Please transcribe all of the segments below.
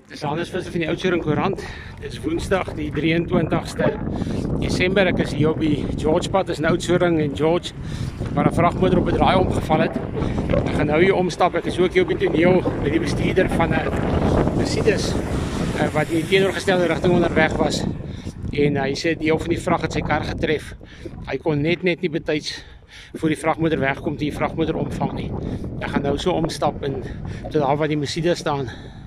Dis Handelsvisser van die Oudtshoorn Koerant. Dis Woensdag die 23ste Desember. Ek is hier op die George pad, is in Oudtshoorn en George, waar 'n vragmotor op 'n draai omgeval het. Ek gaan nou hier omstap. Ek is ook hier op die toneel met die bestuurder van 'n Mercedes wat in die teenoorgestelde rigting onderweg was. En hy sê die van die vrag het sy kar getref. Hy kon net nie betyds voor die vragmotor wegkom toe die vragmotor omval nie. Ek gaan nou so omstap en tot daar waar die Mercedes staan.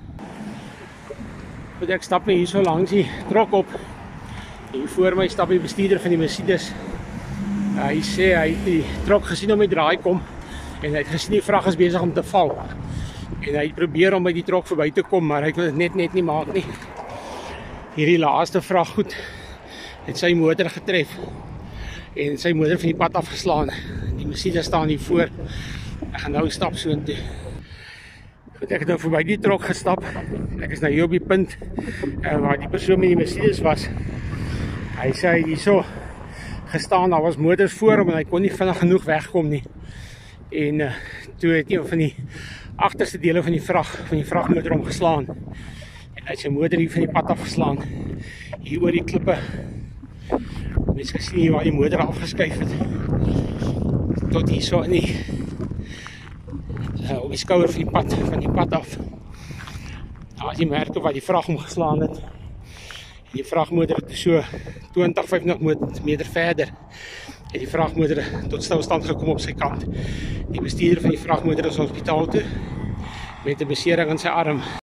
Ek stap hier so langs die trok op. Hier voor my stap die bestuurder van die Mercedes. Hy sê hy het die trok gesien om die draai kom en hy het gesien die vrag is besig om te val. En hy het probeer om by die trok verby te kom, maar hy kon dit net nie maak nie. Hierdie laaste vraggoed het sy motor getref en sy motor van die pad afgeslaan. Die Mercedes staan hier voor. Ek gaan nou stap so intoe. Ek het nou voorbij die trok gestap. Ek is nou hier op die punt waar die persoon met die Mercedes was. Hy sê hy het hier so gestaan, daar was motors voor hom en hy kon nie vinnig genoeg wegkom nie. En toe het een van die agterste dele van die vragmotor omgeslaan. En hy het sy motor hier van die pad afgeslaan. Hier oor die klippe. Mens gesien hier waar die motor afgeskuif het. Tot hier so in die op die skouer van die pad af. Daar is die merke waar die vrag omgeslaan het. En die vragmotor het so 20-25 meter verder het die vragmotor tot stilstand gekom op sy kant. Die bestuurder van die vragmotor is hospitaal toe met 'n besering aan sy arm.